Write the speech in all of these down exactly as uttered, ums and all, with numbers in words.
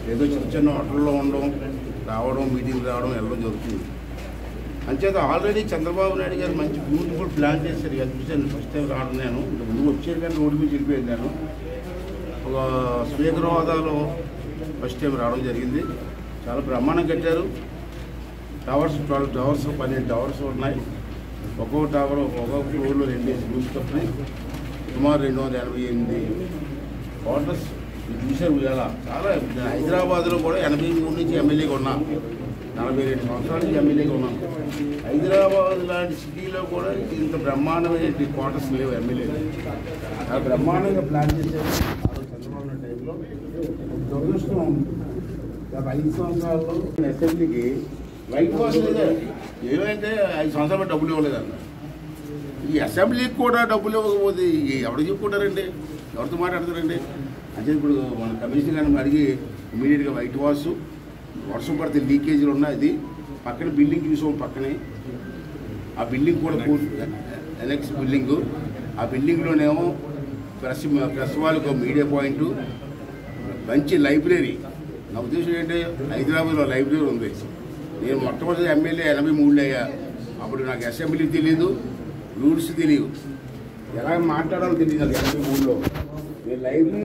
ఏదో చిన్న చిన్న హోటల్లో ఉండడం, రావడం, మీటింగ్ రావడం వెళ్ళడం జరుగుతుంది. అంచేత ఆల్రెడీ చంద్రబాబు నాయుడు గారు మంచి బ్యూటిఫుల్ ప్లాన్ చేశారు. ఇక చూసాను ఫస్ట్ టైం రావడం. నేను ముందు వచ్చేది కానీ రోడ్డు మీద వెళ్ళిపోయింది. నేను ఒక స్పీకర్ హోదాలో ఫస్ట్ టైం రావడం జరిగింది. చాలా బ్రహ్మాండం కట్టారు. టవర్స్ ట్వెల్వ్ టవర్స్ పన్నెండు టవర్స్ ఉన్నాయి. ఒక్కొక్క టవర్ ఒక్కొక్క ఫ్లోర్లో రెండేసి రూమ్స్ తప్పినాయి. సుమారు రెండు వందల ఎనభై ఎనిమిది క్వార్టర్స్ చూశారు. ఇలా చాలా హైదరాబాద్లో కూడా ఎనభై మూడు నుంచి ఎమ్మెల్యేగా ఉన్నాను. నలభై రెండు సంవత్సరాల నుంచి ఎమ్మెల్యేగా ఉన్నాను. హైదరాబాద్ లాంటి సిటీలో కూడా ఇంత బ్రహ్మాండమైన క్వార్టర్స్ లేవు ఎమ్మెల్యేలు. ఆ బ్రహ్మాండంగా ప్లాన్ చేశారు చంద్రబాబు నాయుడు టైంలో. దురదృష్టం గత ఐదు సంవత్సరాల్లో అసెంబ్లీకి వైట్ వాష్ లేదా ఏమంటే ఐదు సంవత్సరాలు డబ్బులు ఇవ్వలేదన్న. ఈ అసెంబ్లీకి కూడా డబ్బులు ఇవ్వకపోతే ఎవరు చెప్పుకుంటారండి? ఎవరితో మాట్లాడతారండి? అంటే ఇప్పుడు మన కమిషనర్ గారిని అడిగి ఇమీడియట్గా వైట్ వాష్, వర్షం పడితే లీకేజీలు ఉన్నాయి. అది పక్కన బిల్డింగ్ చూసాం. పక్కనే ఆ బిల్డింగ్ కూడా ఎలక్స్ బిల్డింగ్. ఆ బిల్డింగ్లోనేమో ప్రెస్ ప్రెస్ వాళ్ళకు మీడియా పాయింట్, మంచి లైబ్రరీ. నా ఉద్దేశం ఏంటంటే హైదరాబాద్లో లైబ్రరీ ఉంది. నేను మొట్టమొదటి ఎమ్మెల్యే ఎనభై మూడులో అయ్యా. అప్పుడు నాకు అసెంబ్లీ తెలియదు, రూల్స్ తెలియదు, ఎలా మాట్లాడాలో తెలియదు నాకు ఎనభై మూడులో. నేను లైబ్రరీ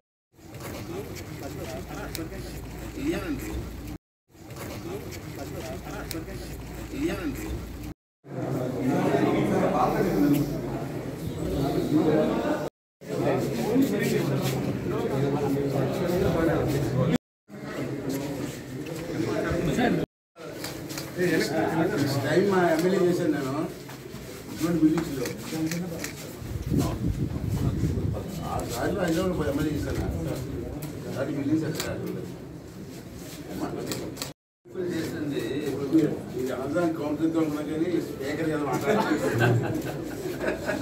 ఇయ్యానండి ఇయ్యానండి టైం మా ఎమ్మెల్యే చేశాను నేను ఇటువంటి బిల్డింగ్స్లో. ఆ సార్లు హైదరాబాద్ ఎమ్మెల్యే చేశాను. అది బిల్డింగ్స్ ఎక్కడ చేసింది. ఇది అన్నదాన్ని కౌంటర్తో ఉన్నా కానీ స్పీకర్ కదా మాట్లాడాలి.